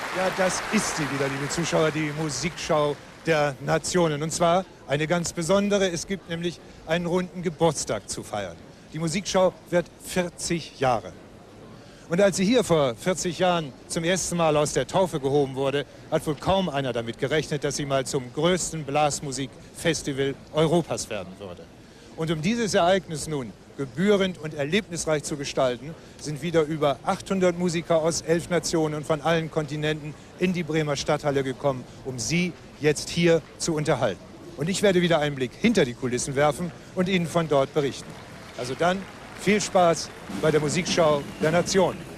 Ja, das ist sie wieder, liebe Zuschauer, die Musikschau der Nationen. Und zwar eine ganz besondere. Es gibt nämlich einen runden Geburtstag zu feiern. Die Musikschau wird 40 Jahre. Und als sie hier vor 40 Jahren zum ersten Mal aus der Taufe gehoben wurde, hat wohl kaum einer damit gerechnet, dass sie mal zum größten Blasmusikfestival Europas werden würde. Und um dieses Ereignis nun gebührend und erlebnisreich zu gestalten, sind wieder über 800 Musiker aus 11 Nationen und von allen Kontinenten in die Bremer Stadthalle gekommen, um Sie jetzt hier zu unterhalten. Und ich werde wieder einen Blick hinter die Kulissen werfen und Ihnen von dort berichten. Also dann viel Spaß bei der Musikschau der Nationen.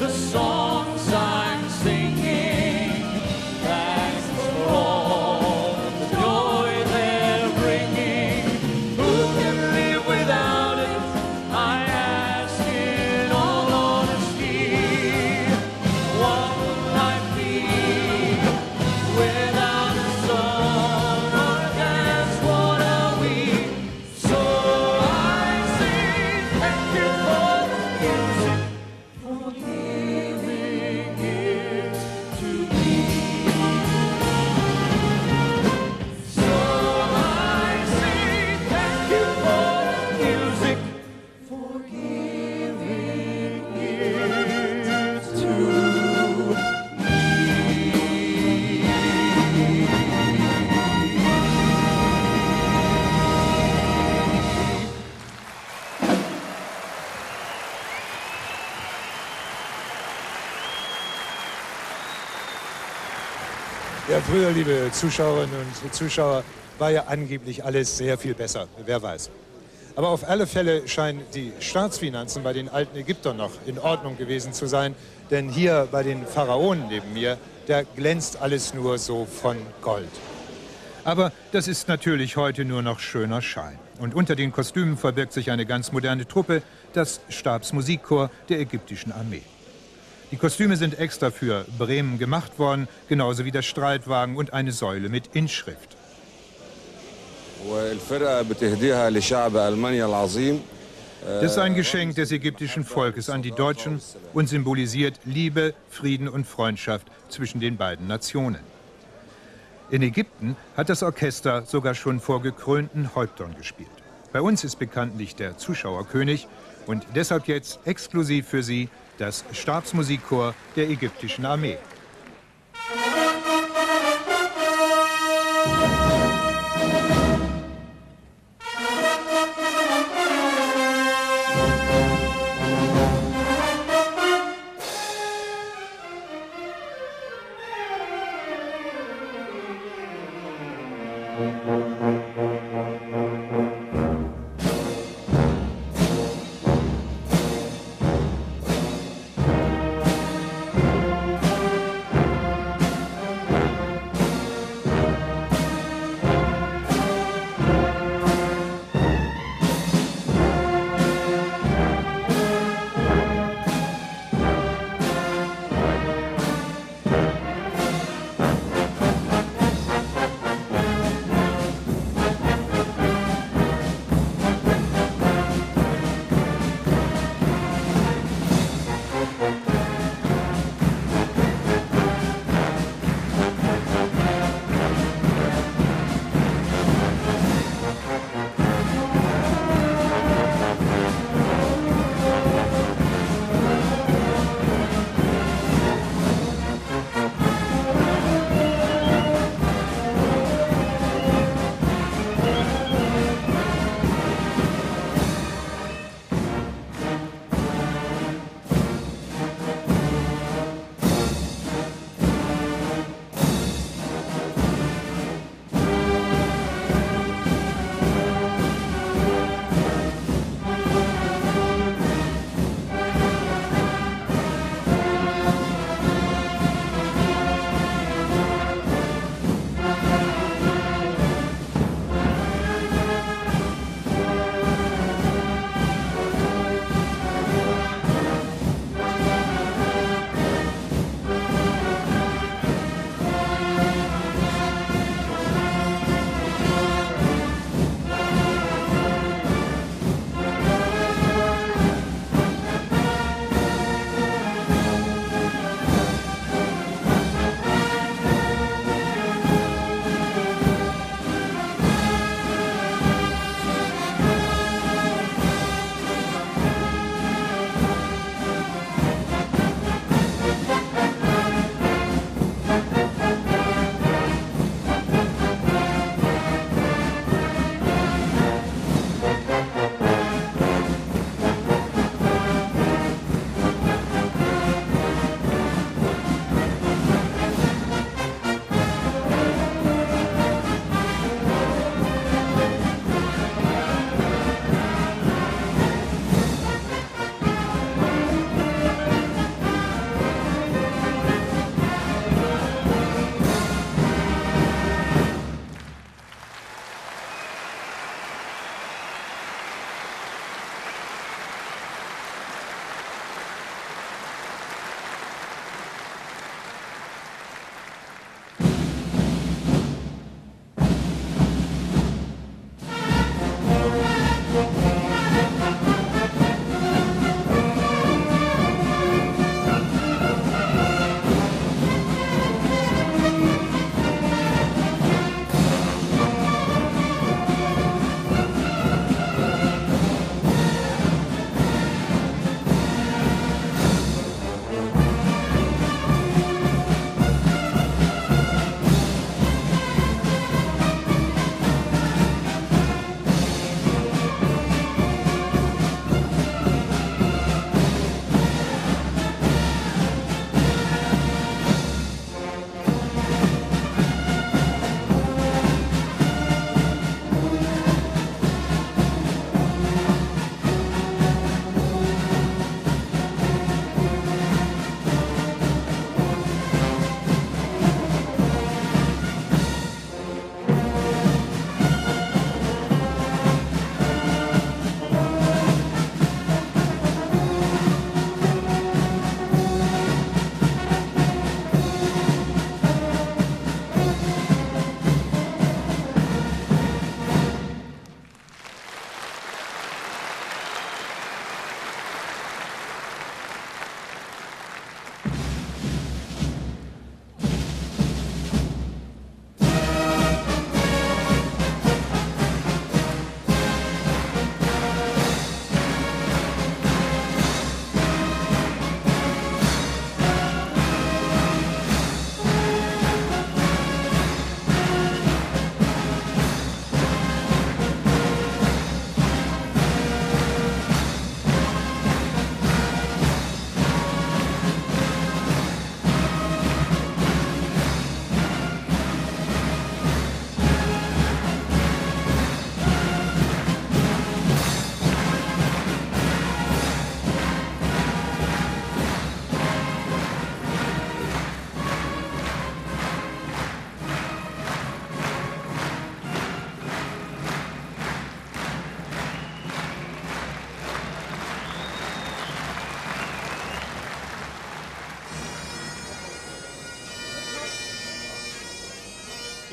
the songs I'm singing. Thanks for all the joy they're bringing. Who can live without it? I ask in all honesty. What would life be without a song or dance? What are we? So I say thank you for the music, for giving it to me. So I say thank you for the music, for giving it to me. Ja, früher, liebe Zuschauerinnen und Zuschauer, war ja angeblich alles sehr viel besser. Wer weiß. Aber auf alle Fälle scheinen die Staatsfinanzen bei den alten Ägyptern noch in Ordnung gewesen zu sein. Denn hier bei den Pharaonen neben mir, da glänzt alles nur so von Gold. Aber das ist natürlich heute nur noch schöner Schein. Und unter den Kostümen verbirgt sich eine ganz moderne Truppe, das Stabsmusikchor der ägyptischen Armee. Die Kostüme sind extra für Bremen gemacht worden, genauso wie der Streitwagen und eine Säule mit Inschrift. Das ist ein Geschenk des ägyptischen Volkes an die Deutschen und symbolisiert Liebe, Frieden und Freundschaft zwischen den beiden Nationen. In Ägypten hat das Orchester sogar schon vor gekrönten Häuptern gespielt. Bei uns ist bekanntlich der Zuschauerkönig und deshalb jetzt exklusiv für Sie das Stabsmusikchor der ägyptischen Armee.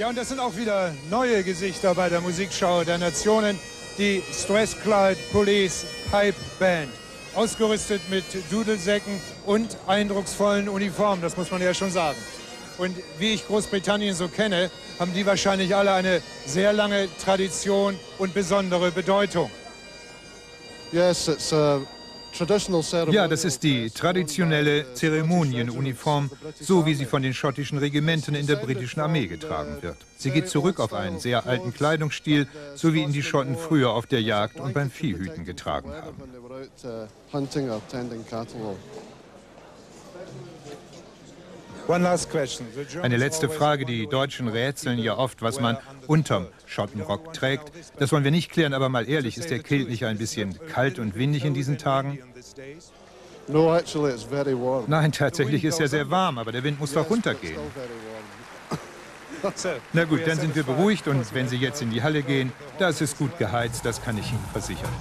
Ja, und das sind auch wieder neue Gesichter bei der Musikschau der Nationen. Die Strathclyde Police Pipe Band. Ausgerüstet mit Dudelsäcken und eindrucksvollen Uniformen, das muss man ja schon sagen. Und wie ich Großbritannien so kenne, haben die wahrscheinlich alle sehr lange Tradition und besondere Bedeutung. Yes, it's a traditional ceremony. Ja, das ist die traditionelle Zeremonienuniform, so wie sie von den schottischen Regimentern in der britischen Armee getragen wird. Sie geht zurück auf einen sehr alten Kleidungsstil, so wie ihn die Schotten früher auf der Jagd und beim Viehhüten getragen haben. Eine letzte Frage. Die Deutschen rätseln ja oft, was man unterm Schottenrock trägt. Das wollen wir nicht klären, aber mal ehrlich, ist der Kilt nicht ein bisschen kalt und windig in diesen Tagen? Nein, tatsächlich ist er sehr warm, aber der Wind muss doch runtergehen. Na gut, dann sind wir beruhigt und wenn Sie jetzt in die Halle gehen, da ist es gut geheizt, das kann ich Ihnen versichern.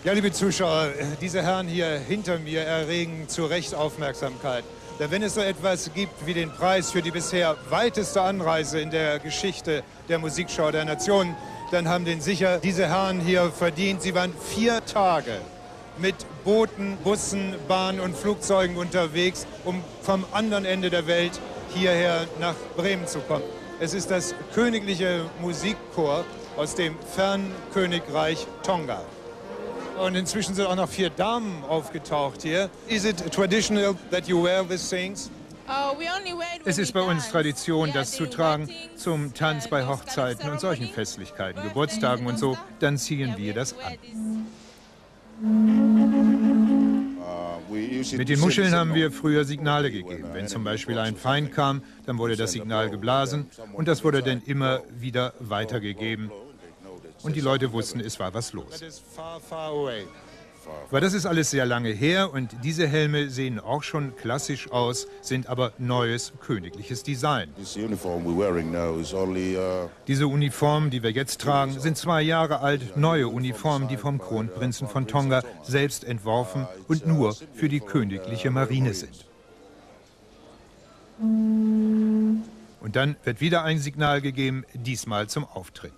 Ja, liebe Zuschauer, diese Herren hier hinter mir erregen zu Recht Aufmerksamkeit. Denn wenn es so etwas gibt wie den Preis für die bisher weiteste Anreise in der Geschichte der Musikschau der Nationen, dann haben den sicher diese Herren hier verdient. Sie waren 4 Tage mit Booten, Bussen, Bahnen und Flugzeugen unterwegs, um vom anderen Ende der Welt hierher nach Bremen zu kommen. Es ist das königliche Musikchor aus dem fernen Königreich Tonga. Und inzwischen sind auch noch 4 Damen aufgetaucht hier. Is it traditional that you wear these things? Es ist bei uns Tradition, das zu tragen zum Tanz bei Hochzeiten und solchen Festlichkeiten, Geburtstagen und so. Dann ziehen wir das an. Mit den Muscheln haben wir früher Signale gegeben. Wenn zum Beispiel ein Feind kam, dann wurde das Signal geblasen und das wurde dann immer wieder weitergegeben. Und die Leute wussten, es war was los. Aber das ist alles sehr lange her und diese Helme sehen auch schon klassisch aus, sind aber neues königliches Design. Diese Uniformen, die wir jetzt tragen, sind 2 Jahre alt, neue Uniformen, die vom Kronprinzen von Tonga selbst entworfen und nur für die königliche Marine sind. Und dann wird wieder ein Signal gegeben, diesmal zum Auftritt.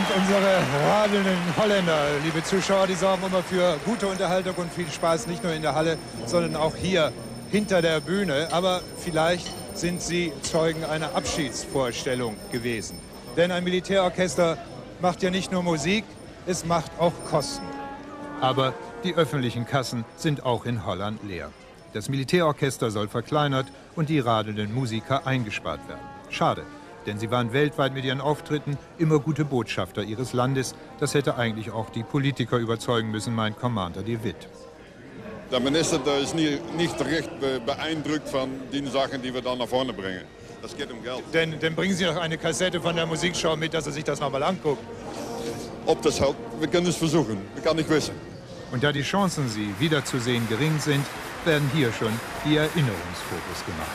unsere radelnden Holländer, liebe Zuschauer, die sorgen immer für gute Unterhaltung und viel Spaß, nicht nur in der Halle, sondern auch hier hinter der Bühne. Aber vielleicht sind sie Zeugen einer Abschiedsvorstellung gewesen. Denn ein Militärorchester macht ja nicht nur Musik, es macht auch Kosten. Aber die öffentlichen Kassen sind auch in Holland leer. Das Militärorchester soll verkleinert und die radelnden Musiker eingespart werden. Schade, denn sie waren weltweit mit ihren Auftritten immer gute Botschafter ihres Landes. Das hätte eigentlich auch die Politiker überzeugen müssen, meint Commander de Witt. Der Minister der ist nicht recht beeindruckt von den Sachen, die wir dann nach vorne bringen. Das geht um Geld. Denn bringen Sie doch eine Kassette von der Musikschau mit, dass er sich das nochmal anguckt. Ob das hält, wir können es versuchen. Wir können nicht wissen. Und da die Chancen, sie wiederzusehen, gering sind, werden hier schon die Erinnerungsfotos gemacht.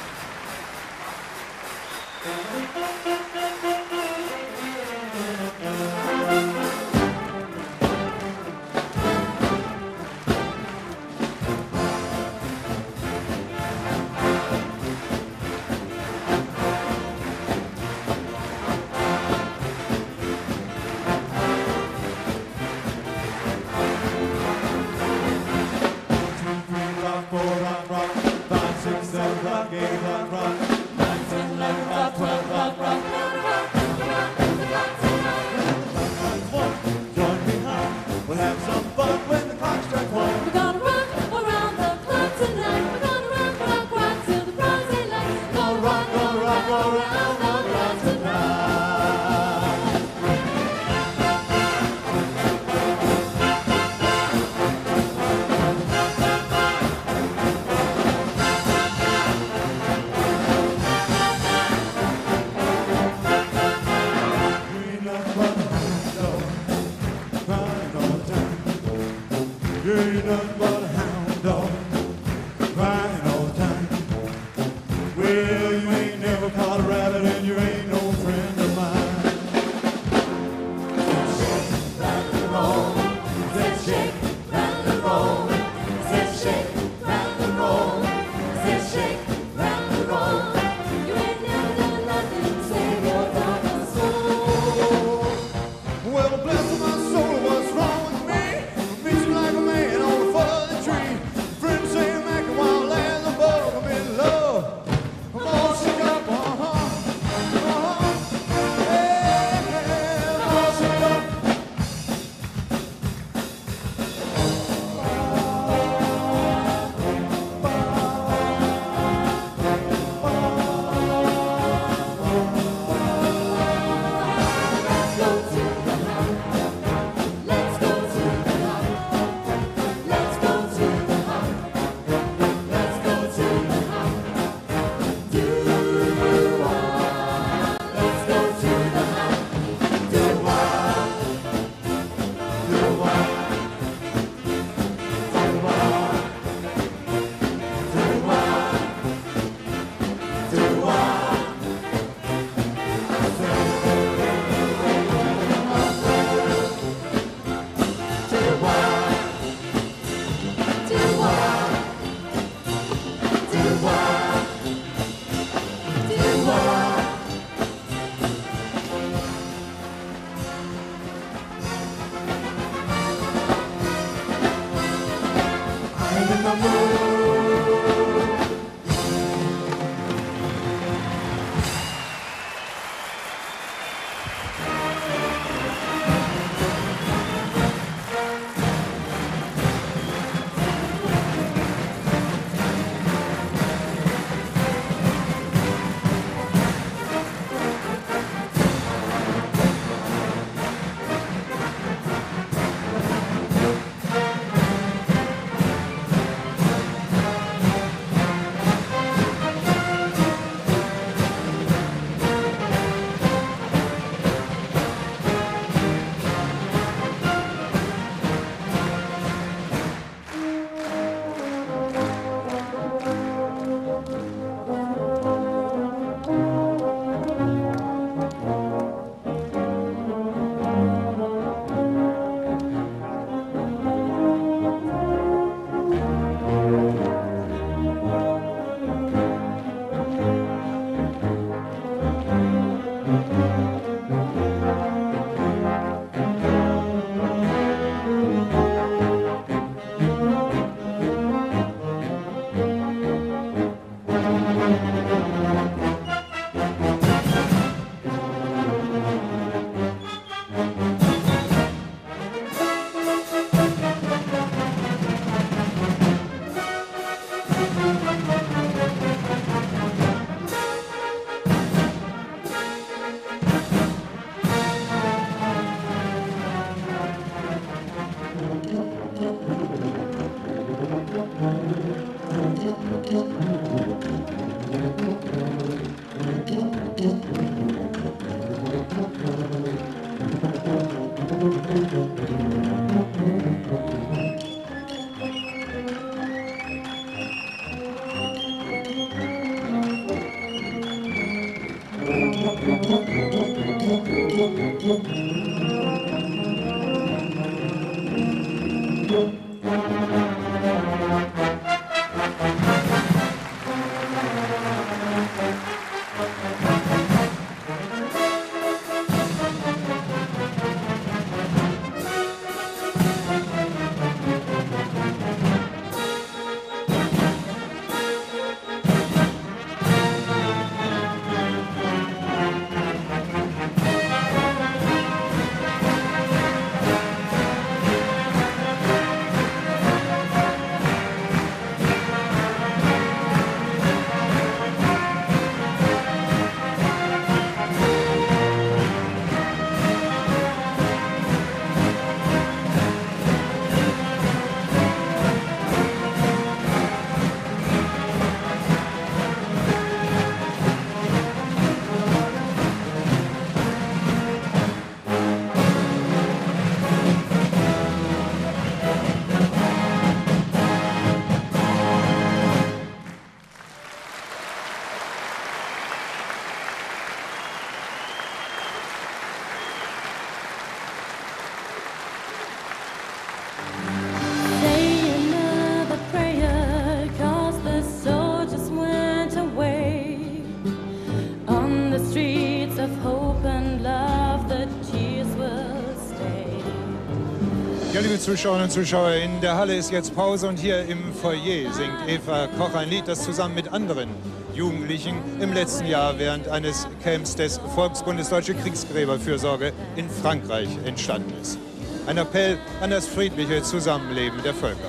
Ja, liebe Zuschauerinnen und Zuschauer, in der Halle ist jetzt Pause und hier im Foyer singt Eva Koch ein Lied, das zusammen mit anderen Jugendlichen im letzten Jahr während eines Camps des Volksbundes Deutsche Kriegsgräberfürsorge in Frankreich entstanden ist. Ein Appell an das friedliche Zusammenleben der Völker.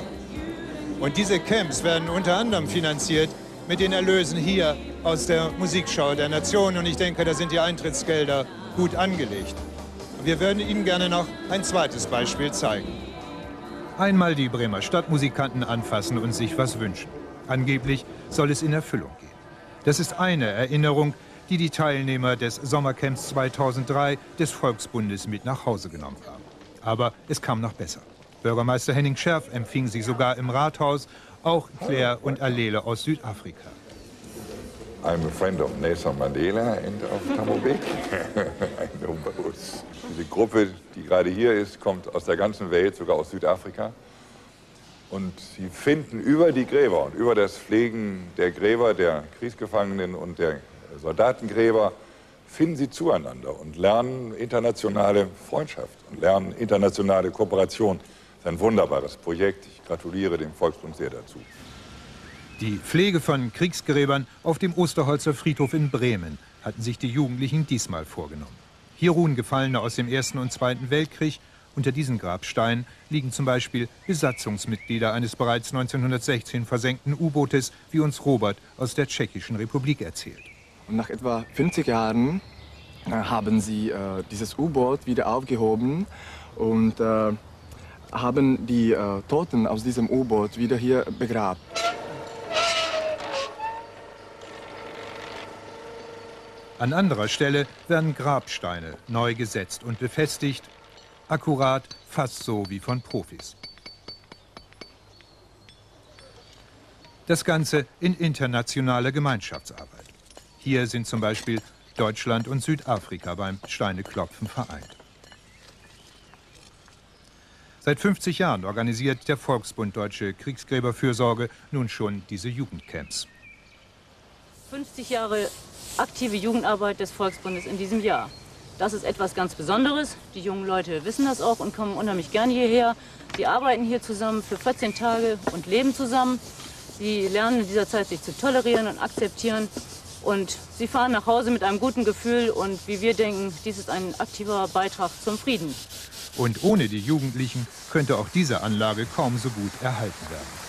Und diese Camps werden unter anderem finanziert mit den Erlösen hier aus der Musikschau der Nation. Und ich denke, da sind die Eintrittsgelder gut angelegt. Wir würden Ihnen gerne noch ein zweites Beispiel zeigen. Einmal die Bremer Stadtmusikanten anfassen und sich was wünschen. Angeblich soll es in Erfüllung gehen. Das ist eine Erinnerung, die die Teilnehmer des Sommercamps 2003 des Volksbundes mit nach Hause genommen haben. Aber es kam noch besser. Bürgermeister Henning Scherf empfing sie sogar im Rathaus, auch Claire und Allele aus Südafrika. I'm a friend of Nelson Mandela and of Thabo Mbeki. I know both. Diese Gruppe, die gerade hier ist, kommt aus der ganzen Welt, sogar aus Südafrika. Und sie finden über die Gräber und über das Pflegen der Gräber, der Kriegsgefangenen und der Soldatengräber, finden sie zueinander und lernen internationale Freundschaft und lernen internationale Kooperation. Das ist ein wunderbares Projekt. Ich gratuliere dem Volksbund sehr dazu. Die Pflege von Kriegsgräbern auf dem Osterholzer Friedhof in Bremen hatten sich die Jugendlichen diesmal vorgenommen. Hier ruhen Gefallene aus dem Ersten und Zweiten Weltkrieg. Unter diesen Grabsteinen liegen zum Beispiel Besatzungsmitglieder eines bereits 1916 versenkten U-Bootes, wie uns Robert aus der Tschechischen Republik erzählt. Und nach etwa 50 Jahren haben sie dieses U-Boot wieder aufgehoben und haben die Toten aus diesem U-Boot wieder hier begraben. An anderer Stelle werden Grabsteine neu gesetzt und befestigt, akkurat, fast so wie von Profis. Das Ganze in internationaler Gemeinschaftsarbeit. Hier sind zum Beispiel Deutschland und Südafrika beim Steineklopfen vereint. Seit 50 Jahren organisiert der Volksbund Deutsche Kriegsgräberfürsorge nun schon diese Jugendcamps. 50 Jahre aktive Jugendarbeit des Volksbundes in diesem Jahr. Das ist etwas ganz Besonderes. Die jungen Leute wissen das auch und kommen unheimlich gerne hierher. Sie arbeiten hier zusammen für 14 Tage und leben zusammen. Sie lernen in dieser Zeit, sich zu tolerieren und akzeptieren. Und sie fahren nach Hause mit einem guten Gefühl. Und wie wir denken, dies ist ein aktiver Beitrag zum Frieden. Und ohne die Jugendlichen könnte auch diese Anlage kaum so gut erhalten werden.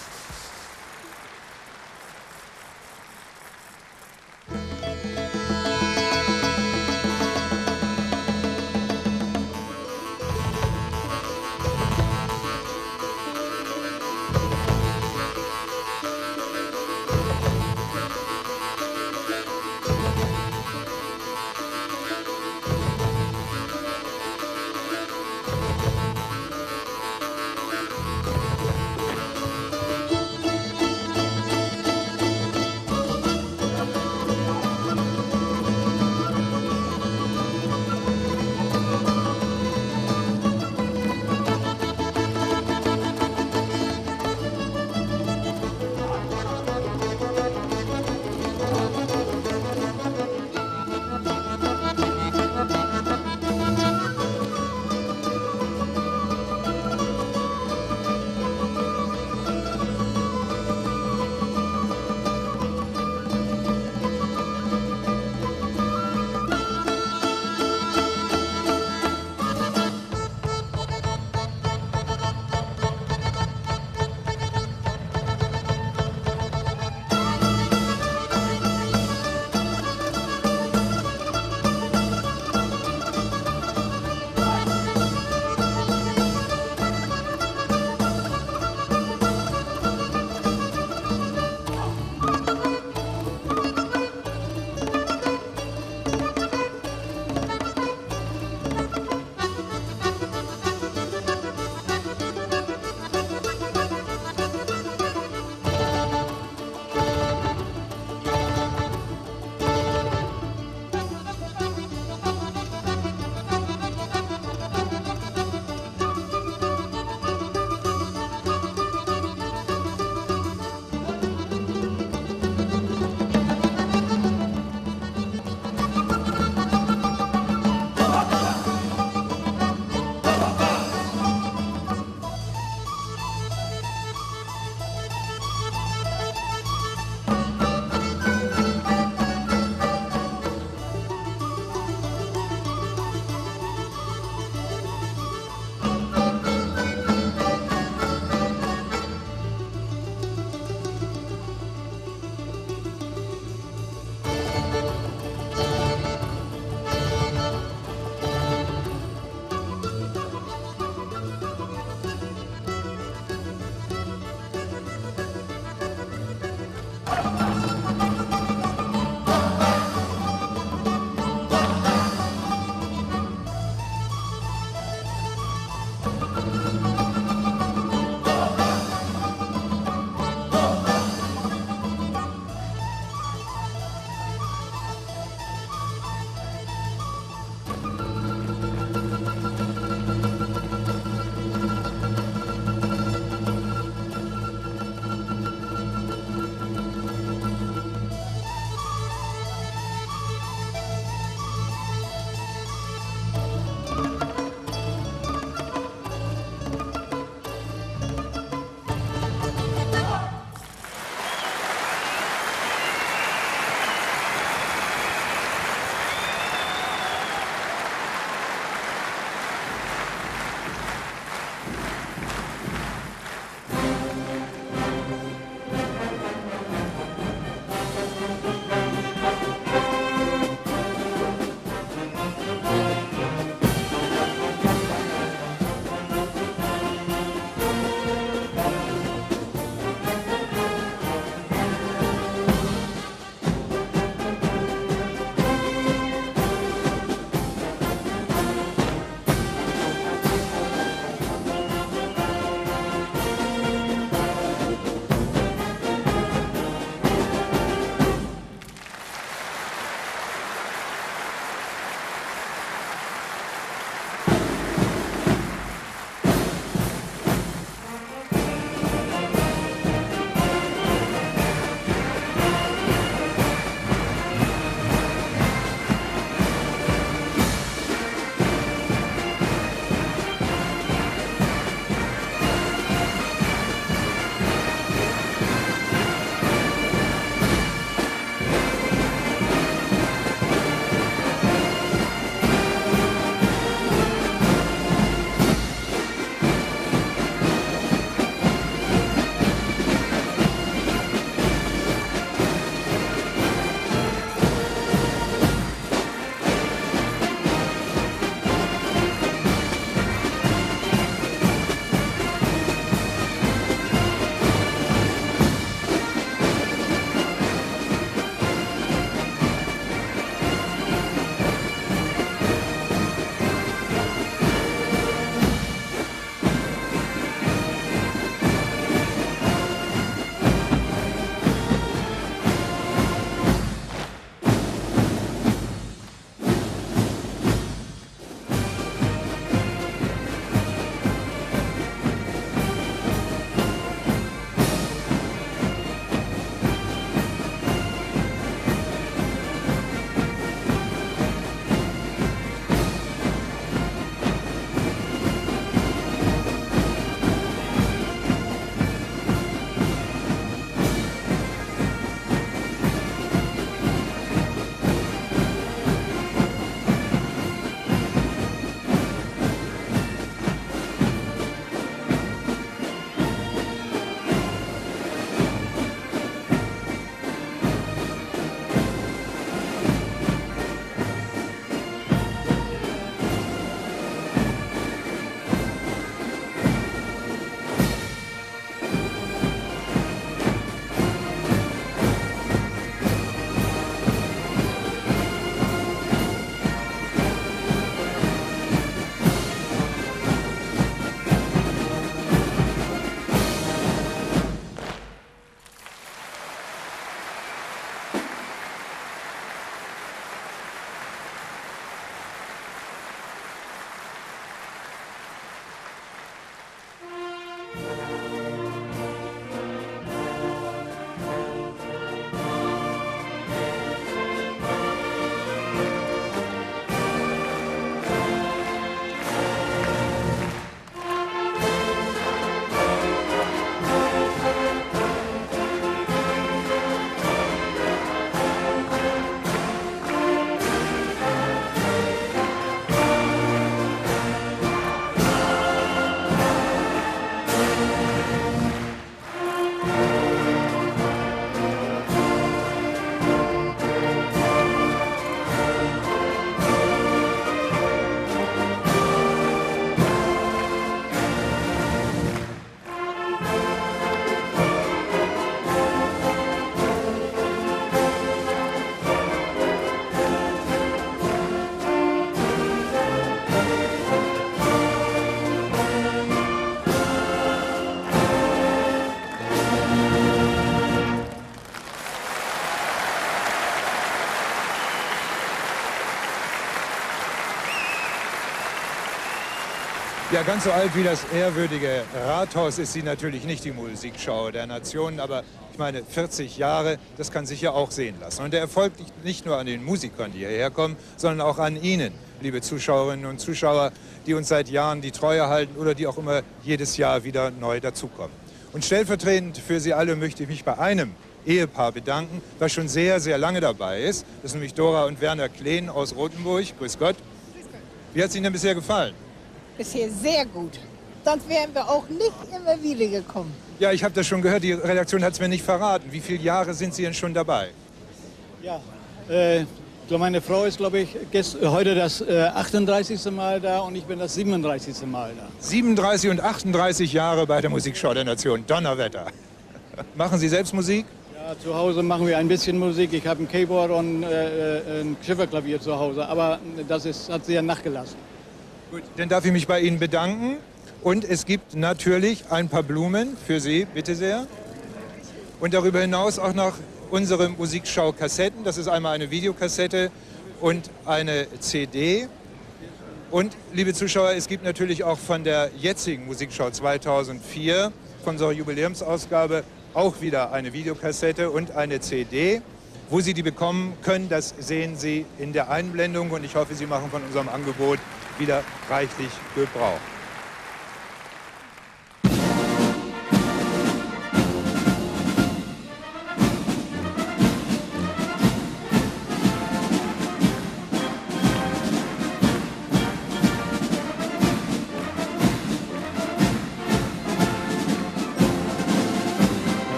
Ja, ganz so alt wie das ehrwürdige Rathaus ist sie natürlich nicht, die Musikschau der Nationen, aber ich meine, 40 Jahre, das kann sich ja auch sehen lassen. Und der Erfolg liegt nicht nur an den Musikern, die hierher kommen, sondern auch an Ihnen, liebe Zuschauerinnen und Zuschauer, die uns seit Jahren die Treue halten oder die auch immer jedes Jahr wieder neu dazukommen. Und stellvertretend für Sie alle möchte ich mich bei einem Ehepaar bedanken, das schon sehr, sehr lange dabei ist. Das sind nämlich Dora und Werner Kleen aus Rothenburg. Grüß Gott. Wie hat es Ihnen denn bisher gefallen? Bisher sehr gut. Sonst wären wir auch nicht immer wieder gekommen. Ja, ich habe das schon gehört, die Redaktion hat es mir nicht verraten. Wie viele Jahre sind Sie denn schon dabei? Ja, meine Frau ist, glaube ich, heute das 38. Mal da und ich bin das 37. Mal da. 37 und 38 Jahre bei der Musikschau der Nation. Donnerwetter. Machen Sie selbst Musik? Ja, zu Hause machen wir ein bisschen Musik. Ich habe ein Keyboard und ein Schifferklavier zu Hause, aber das hat sehr nachgelassen. Gut, dann darf ich mich bei Ihnen bedanken. Und es gibt natürlich ein paar Blumen für Sie, bitte sehr. Und darüber hinaus auch noch unsere Musikschau-Kassetten. Das ist einmal eine Videokassette und eine CD. Und, liebe Zuschauer, es gibt natürlich auch von der jetzigen Musikschau 2004, von unserer Jubiläumsausgabe, auch wieder eine Videokassette und eine CD. Wo Sie die bekommen können, das sehen Sie in der Einblendung. Und ich hoffe, Sie machen von unserem Angebot wieder reichlich Gebrauch.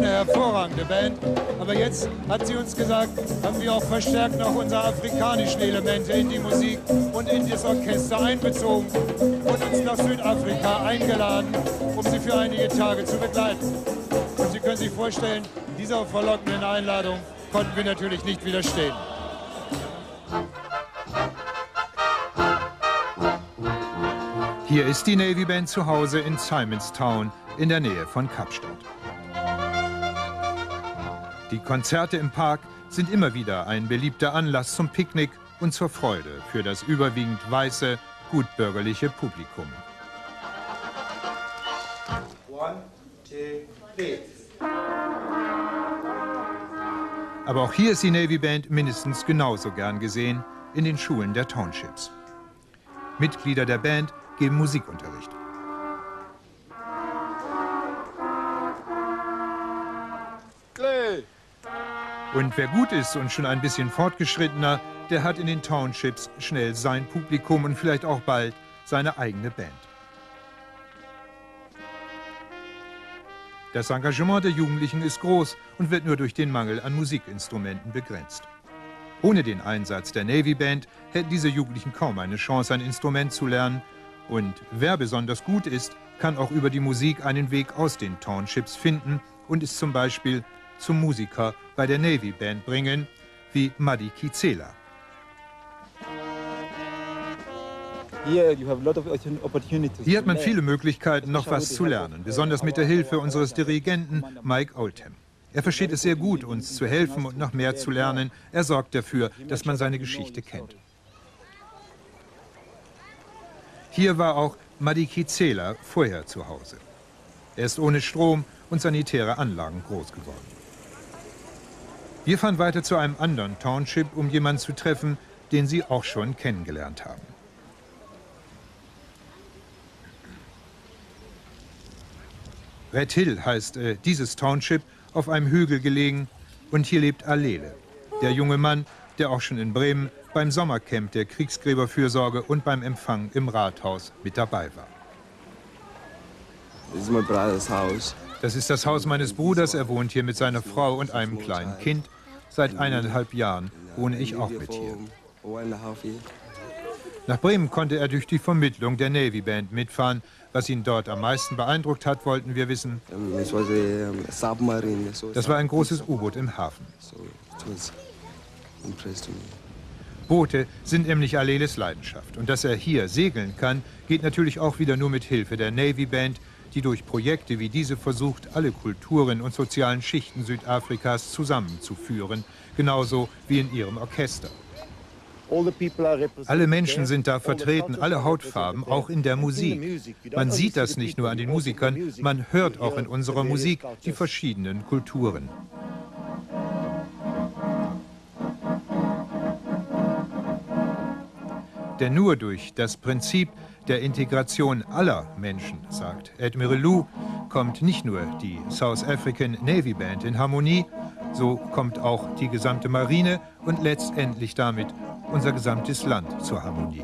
hervorragende Band. Aber jetzt hat sie uns gesagt, haben wir auch verstärkt noch unsere afrikanischen Elemente in die Musik und in das Orchester einbezogen und uns nach Südafrika eingeladen, um sie für einige Tage zu begleiten. Und Sie können sich vorstellen, dieser verlockenden Einladung konnten wir natürlich nicht widerstehen. Hier ist die Navy Band zu Hause in Simonstown in der Nähe von Kapstadt. Die Konzerte im Park sind immer wieder ein beliebter Anlass zum Picknick und zur Freude für das überwiegend weiße, gutbürgerliche Publikum. 1, 2, 3. Aber auch hier ist die Navy Band mindestens genauso gern gesehen in den Schulen der Townships. Mitglieder der Band geben Musikunterricht. Und wer gut ist und schon ein bisschen fortgeschrittener, der hat in den Townships schnell sein Publikum und vielleicht auch bald seine eigene Band. Das Engagement der Jugendlichen ist groß und wird nur durch den Mangel an Musikinstrumenten begrenzt. Ohne den Einsatz der Navy Band hätten diese Jugendlichen kaum eine Chance, ein Instrument zu lernen. Und wer besonders gut ist, kann auch über die Musik einen Weg aus den Townships finden und es zum Beispiel zum Musiker bei der Navy Band bringen, wie Madi Kizela. Hier hat man viele Möglichkeiten, noch was zu lernen, besonders mit der Hilfe unseres Dirigenten Mike Oldham. Er versteht es sehr gut, uns zu helfen und noch mehr zu lernen. Er sorgt dafür, dass man seine Geschichte kennt. Hier war auch Madi Kizela vorher zu Hause. Er ist ohne Strom und sanitäre Anlagen groß geworden. Wir fahren weiter zu einem anderen Township, um jemanden zu treffen, den Sie auch schon kennengelernt haben. Red Hill heißt dieses Township, auf einem Hügel gelegen, und hier lebt Alele, der junge Mann, der auch schon in Bremen beim Sommercamp der Kriegsgräberfürsorge und beim Empfang im Rathaus mit dabei war. Das ist mein Bruders Haus. Das ist das Haus meines Bruders. Er wohnt hier mit seiner Frau und einem kleinen Kind. Seit 1,5 Jahren wohne ich auch mit hier. Nach Bremen konnte er durch die Vermittlung der Navy Band mitfahren. Was ihn dort am meisten beeindruckt hat, wollten wir wissen. Das war ein großes U-Boot im Hafen. Boote sind nämlich Aleles Leidenschaft. Und dass er hier segeln kann, geht natürlich auch wieder nur mit Hilfe der Navy Band, die durch Projekte wie diese versucht, alle Kulturen und sozialen Schichten Südafrikas zusammenzuführen, genauso wie in ihrem Orchester. Alle Menschen sind da vertreten, alle Hautfarben, auch in der Musik. Man sieht das nicht nur an den Musikern, man hört auch in unserer Musik die verschiedenen Kulturen. Denn nur durch das Prinzip der Integration aller Menschen, sagt Admiral Lou, kommt nicht nur die South African Navy Band in Harmonie, so kommt auch die gesamte Marine und letztendlich damit unser gesamtes Land zur Harmonie.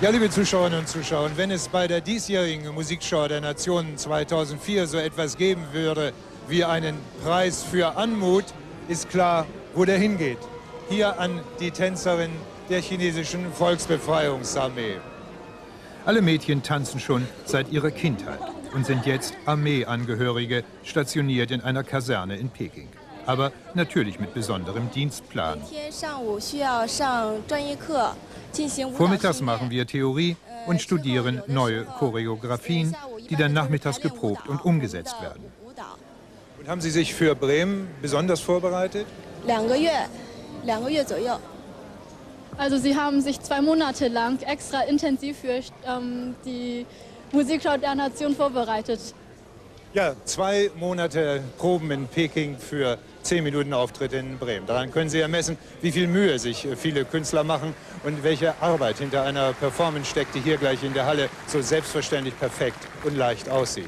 Ja, liebe Zuschauerinnen und Zuschauer, wenn es bei der diesjährigen Musikschau der Nationen 2004 so etwas geben würde wie einen Preis für Anmut, ist klar, wo der hingeht. Hier an die Tänzerin der chinesischen Volksbefreiungsarmee. Alle Mädchen tanzen schon seit ihrer Kindheit und sind jetzt Armeeangehörige, stationiert in einer Kaserne in Peking. Aber natürlich mit besonderem Dienstplan. Vormittags machen wir Theorie und studieren neue Choreografien, die dann nachmittags geprobt und umgesetzt werden. Und haben Sie sich für Bremen besonders vorbereitet? Also Sie haben sich 2 Monate lang extra intensiv für die Musikschau der Nation vorbereitet. Ja, 2 Monate Proben in Peking für 10 Minuten Auftritt in Bremen. Daran können Sie ermessen, wie viel Mühe sich viele Künstler machen und welche Arbeit hinter einer Performance steckt, die hier gleich in der Halle so selbstverständlich perfekt und leicht aussieht.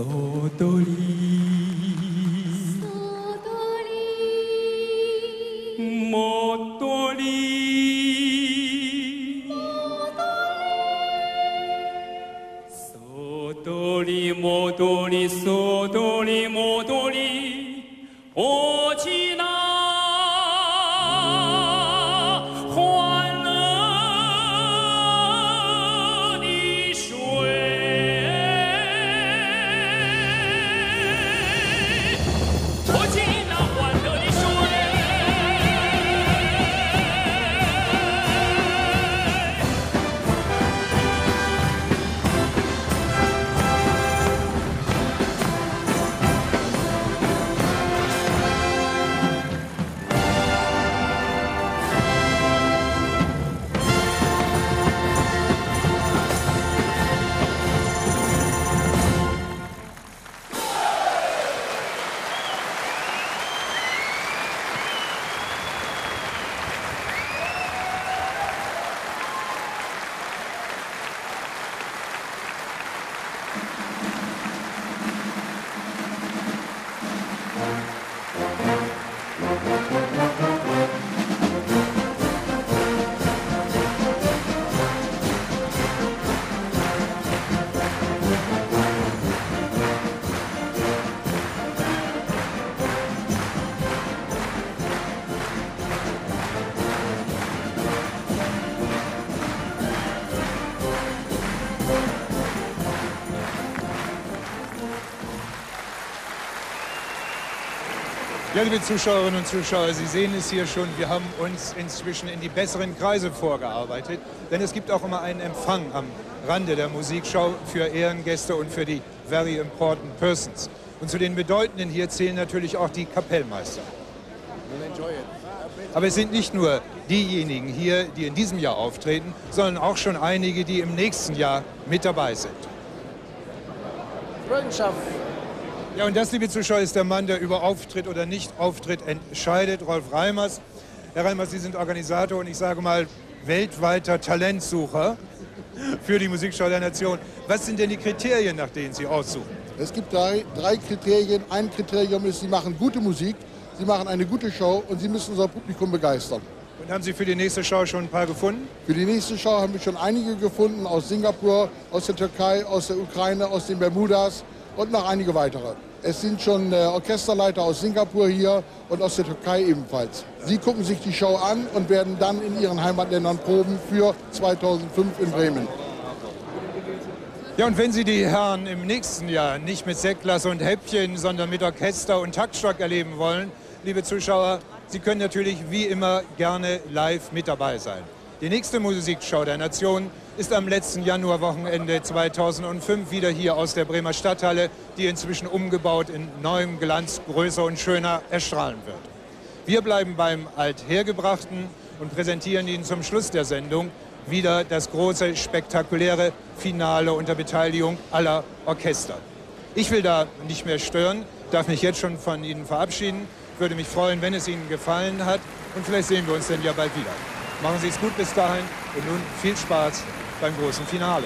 Ja, liebe Zuschauerinnen und Zuschauer, Sie sehen es hier schon, wir haben uns inzwischen in die besseren Kreise vorgearbeitet, denn es gibt auch immer einen Empfang am Rande der Musikschau für Ehrengäste und für die Very Important Persons. Und zu den Bedeutenden hier zählen natürlich auch die Kapellmeister. Aber es sind nicht nur diejenigen hier, die in diesem Jahr auftreten, sondern auch schon einige, die im nächsten Jahr mit dabei sind. Freundschaft. Ja, und das, liebe Zuschauer, ist der Mann, der über Auftritt oder Nicht-Auftritt entscheidet, Rolf Reimers. Herr Reimers, Sie sind Organisator und ich sage mal weltweiter Talentsucher für die Musikschau der Nation. Was sind denn die Kriterien, nach denen Sie aussuchen? Es gibt drei Kriterien. Ein Kriterium ist, Sie machen gute Musik, Sie machen eine gute Show und Sie müssen unser Publikum begeistern. Und haben Sie für die nächste Show schon ein paar gefunden? Für die nächste Show haben wir schon einige gefunden, aus Singapur, aus der Türkei, aus der Ukraine, aus den Bermudas und noch einige weitere. Es sind schon Orchesterleiter aus Singapur hier und aus der Türkei ebenfalls. Sie gucken sich die Show an und werden dann in ihren Heimatländern proben für 2005 in Bremen. Ja, und wenn Sie die Herren im nächsten Jahr nicht mit Sektglas und Häppchen, sondern mit Orchester und Taktstock erleben wollen, liebe Zuschauer, Sie können natürlich wie immer gerne live mit dabei sein. Die nächste Musikschau der Nation ist am letzten Januarwochenende 2005 wieder hier aus der Bremer Stadthalle, die inzwischen umgebaut in neuem Glanz, größer und schöner erstrahlen wird. Wir bleiben beim Althergebrachten und präsentieren Ihnen zum Schluss der Sendung wieder das große, spektakuläre Finale unter Beteiligung aller Orchester. Ich will da nicht mehr stören, darf mich jetzt schon von Ihnen verabschieden. Würde mich freuen, wenn es Ihnen gefallen hat und vielleicht sehen wir uns dann ja bald wieder. Machen Sie es gut bis dahin und nun viel Spaß beim großen Finale.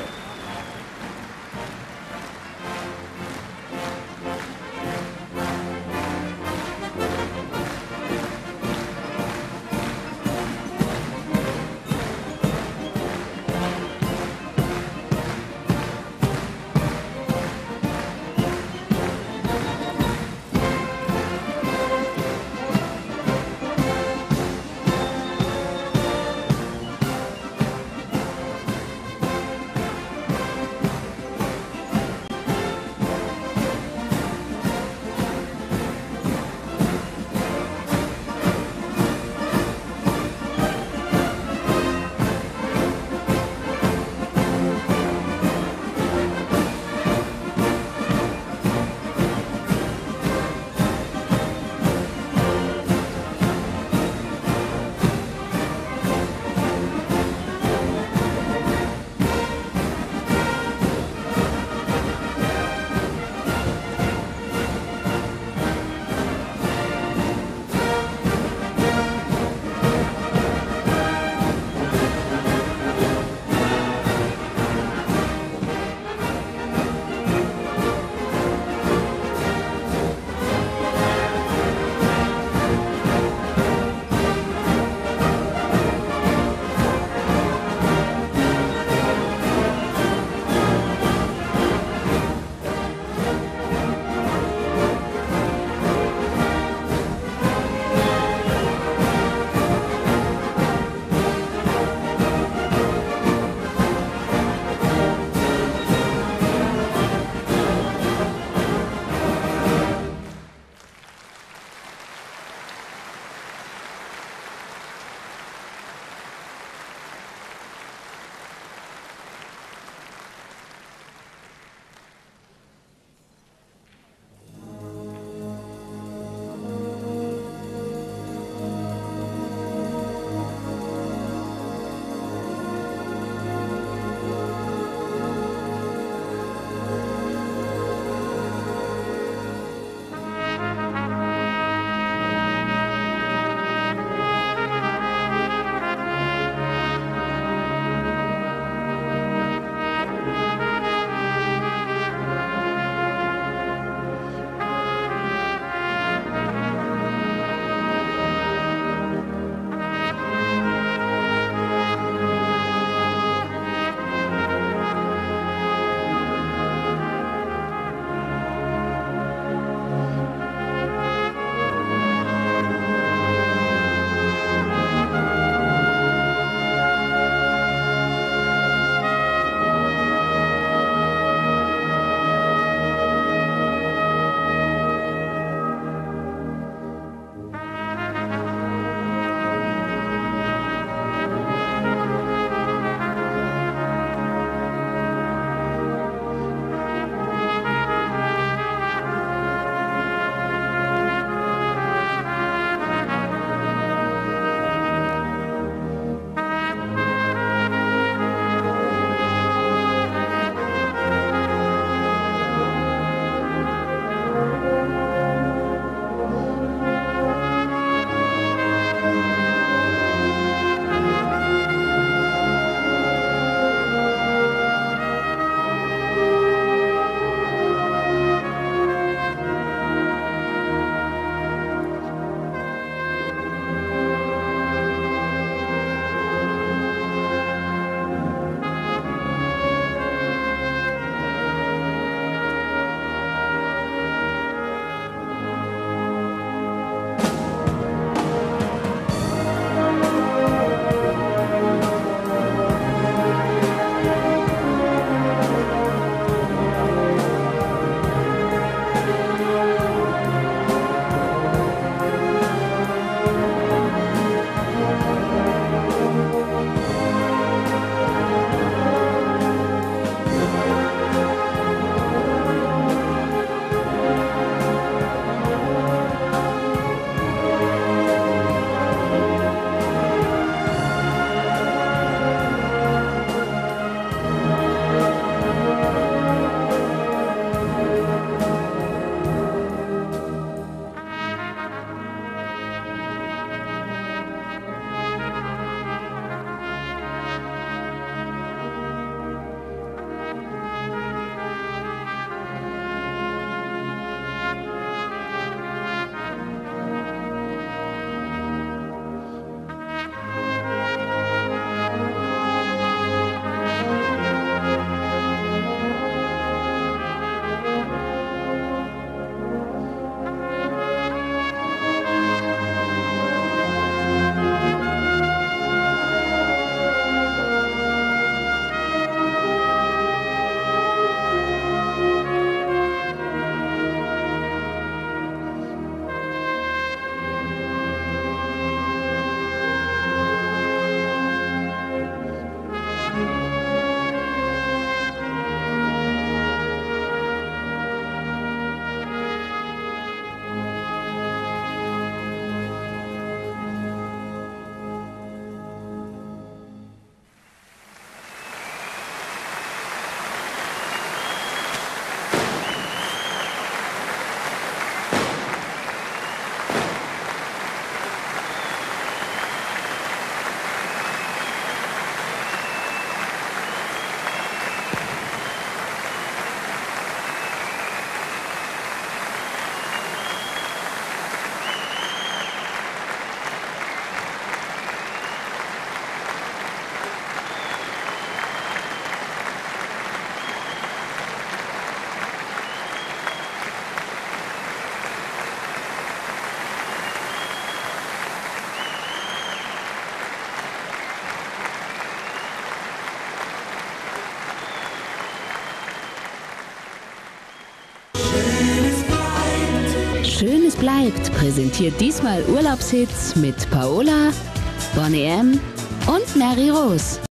schön es bleibt, präsentiert diesmal Urlaubshits mit Paola, Bonnie M. und Mary Rose.